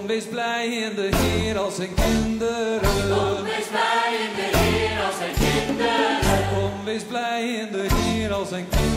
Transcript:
Kom, wees blij in de Heer als zijn kinderen. Kom, wees blij in de Heer als zijn kinderen. Kom, wees blij in de Heer als zijn kinderen.